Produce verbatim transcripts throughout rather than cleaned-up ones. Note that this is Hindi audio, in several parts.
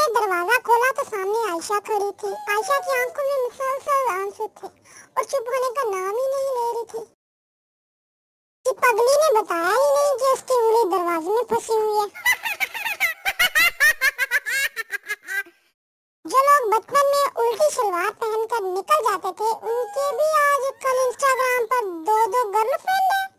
दरवाजा खोला तो सामने आयशा खड़ी थी। आयशा की आंखों में मुसलसल आंसू थे और चुप होने का नाम ही नहीं ले रही थी। कि पगली ने बताया ही नहीं कि उसकी उंगली दरवाजे में फंसी हुई है। जो लोग बचपन में उल्टी सलवार पहनकर निकल जाते थे, उनके भी आज कल इंस्टाग्राम पर दो दो गर्लफ्रेंड है।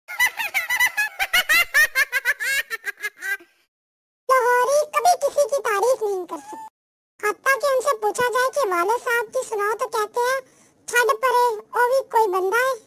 लाहौरी कभी किसी की तारीफ नहीं कर सकते। हत्ता कि उनसे पूछा जाए कि वाले साहब की सुनाओ तो कहते हैं छड़ परे ओ भी कोई बंदा है।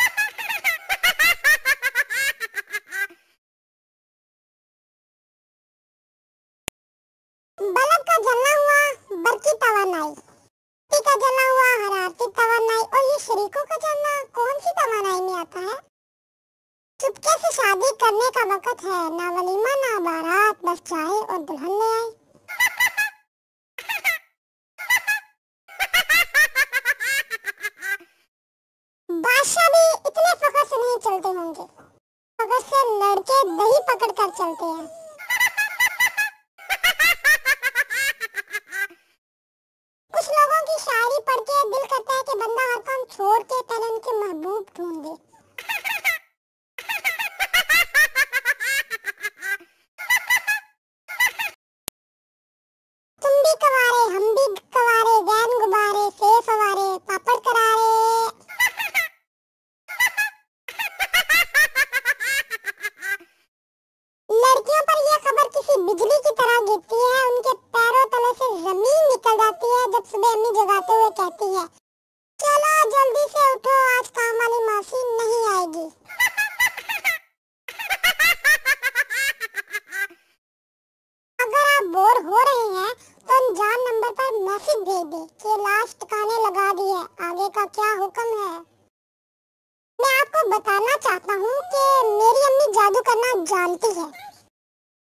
बल्ब का जलना हुआ बरकी तवानाई, मिट्टी का जलना हुआ हरारती तवानाई, और ये शरीकों का जलना कौन सी तवानाई में आता है? चुपके से शादी करने का वक्त है, ना वलीमा ना बारात, बस चाय और दुल्हन ले आए। बादशाह भी इतने फखर से नहीं चलते होंगे, फखर से लड़के दही पकड़ कर चलते हैं। कुछ लोगों की शायरी पढ़ के दिल करता है कि बंदा हर काम छोड़ के पहले उनके महबूब ढूंढे। तुम भी कवारे, हम भी कवारे, जैन गुब्बारे, सेब फवारे, पापड़ करारे। लड़कियों पर यह खबर किसी बिजली की तरह गिरती है, उनके पैरों तले से जमीन निकल जाती है जब सुबह अम्मी जगाते हुए कहती है चलो जल्दी से उठो, आज काम वाली मासी नहीं आएगी। अगर आप बोर हो रहे हैं तो अनजान नंबर पर मैसेज भेज दें कि लाश ठिकाने लगा दी है, आगे का क्या हुक्म है। मैं आपको बताना चाहता हूँ कि मेरी अम्मी जादू करना जानती है।